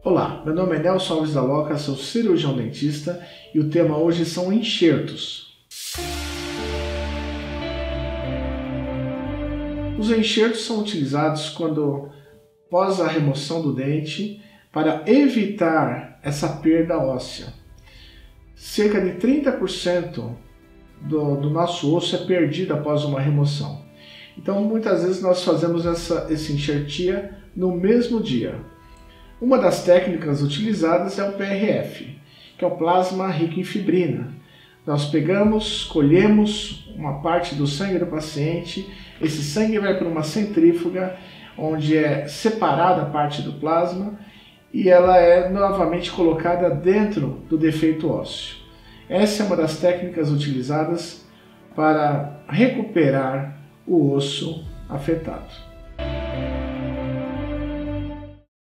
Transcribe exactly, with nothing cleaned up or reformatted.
Olá, meu nome é Nelson Alves da Loca, sou cirurgião dentista e o tema hoje são enxertos. Os enxertos são utilizados quando, após a remoção do dente, para evitar essa perda óssea. Cerca de trinta por cento do, do nosso osso é perdido após uma remoção. Então, muitas vezes nós fazemos essa, esse enxertia no mesmo dia. Uma das técnicas utilizadas é o P R F, que é o plasma rico em fibrina. Nós pegamos, colhemos uma parte do sangue do paciente, esse sangue vai para uma centrífuga, onde é separada a parte do plasma e ela é novamente colocada dentro do defeito ósseo. Essa é uma das técnicas utilizadas para recuperar o osso afetado.